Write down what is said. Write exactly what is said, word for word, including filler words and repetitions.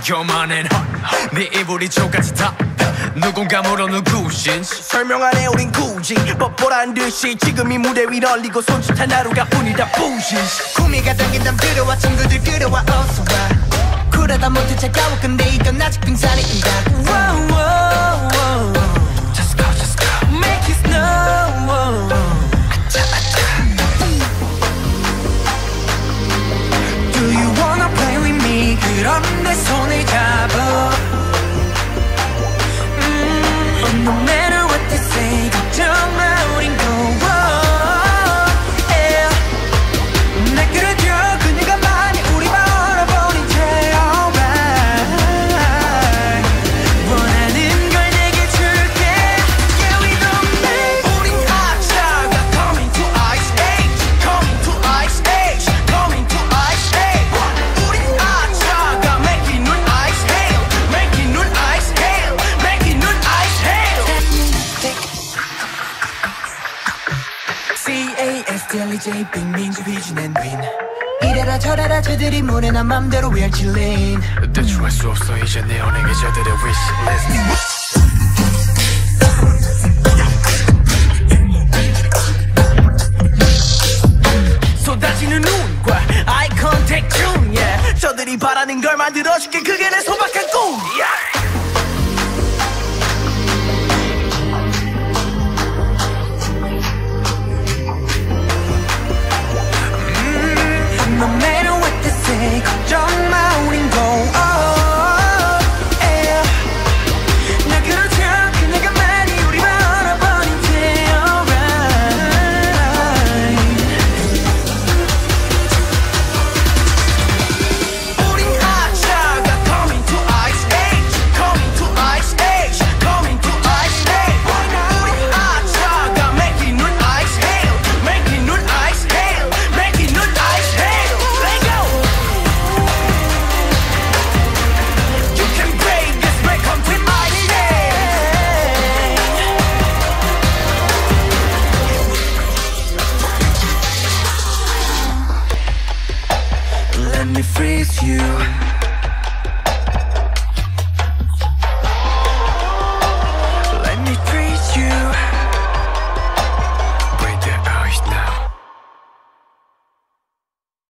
요만한 네 이불이 저까지 다 누군가 모르는 구신시 설명 안 해 우린 굳이 뻔뻔한 듯이 지금 이 무대 위 널리고 손짓한 하루가 뿐이다 부신시 구미가 당긴 남 들어와 친구들 끌어와 어서와 그러다 못해 차가워 근데 이건 아직 빙산이다 wow, wow, wow. Just go just go Make it snow 아차 아차 Do you wanna play with me 그럼 내 손을 잡아 mm, No matter what they say 걱정 마 우린 go yeah. 날 끌어줘 그녀가 많이 우리 바라보니 채 alright 원하는 걸 내게 줄게 Yeah we don't make 우린 아차가 coming to ice age coming to ice age coming to ice age 우린 아차가 making 눈 ice hail making 눈 ice hail making 눈 ice hail C A S T L E J 빅민주 휘준 앤 윈 이래라 저래라 저들이 모래나 맘대로 we are chillin 대충할 수 없어 이제 내 연예계 저들의 wish list 쏟아지는 눈과 eye contact 중 yeah. 저들이 바라는 걸 만들어줄게 그게 내 소박한 꿈 yeah. No matter what they say 걱정